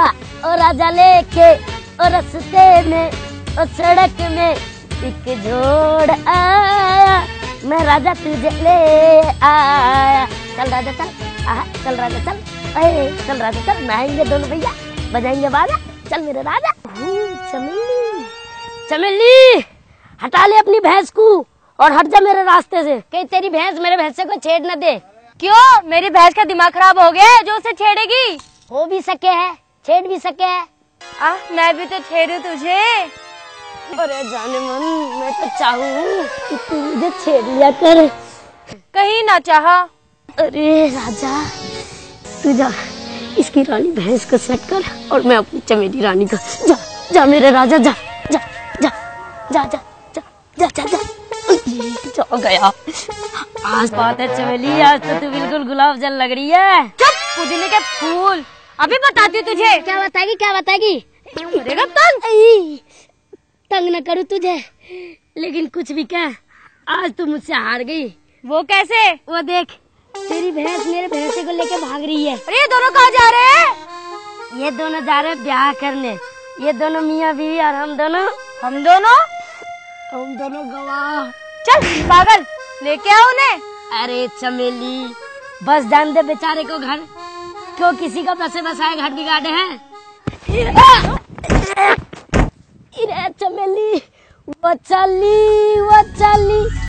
ओ राजा लेके ओ रास्ते में ओ सड़क में एक जोड़ आया, मैं राजा तुझे ले आया। चल राजा चल, चल राजा चल, चल राजा चल, नहाएंगे दोनों भैया, बजाएंगे बाजा, चल मेरे राजा। चमेली चमेली हटा ले अपनी भैंस को और हट जा मेरे रास्ते से, कहीं तेरी भैंस मेरे भैंसे को छेड़ न दे। क्यों, मेरी भैंस का दिमाग खराब हो गया है जो उसे छेड़ेगी? हो भी सके है, छेड़ भी सके है। मैं भी तो छेड़ू तुझे। अरे जाने मन, मैं तो चाहूँ कि तू मुझे छेड़ लिया कर। कहीं ना चाहा। अरे राजा तू जा, इसकी रानी भैंस को सेट कर और मैं अपनी चमेली रानी को। जा जा मेरे राजा, जा जा जा जा जा जा जा जा जा जा गया। आज बात है चमेली, आज तो तू बिल्कुल गुलाब जल लग रही है। चुप, पुदीने के फूल। अभी बताती हूँ तुझे। क्या बताएगी, क्या बताएगी? करेगा तंग न करूँ तुझे, लेकिन कुछ भी कह, आज तू मुझसे हार गई। वो कैसे? वो देख, तेरी भैंस मेरे भैंसे को लेके भाग रही है। अरे ये दोनों कहाँ जा रहे हैं? ये दोनों जा रहे हैं ब्याह करने। ये दोनों मियाँ बीवी और हम दोनों गवाह। चल पागल, लेके आओ उन्हें। अरे चमेली बस जान दे बेचारे को घर, क्यों किसी का बसे बसाए घर बिगाड़े हैं। चमेली वो चली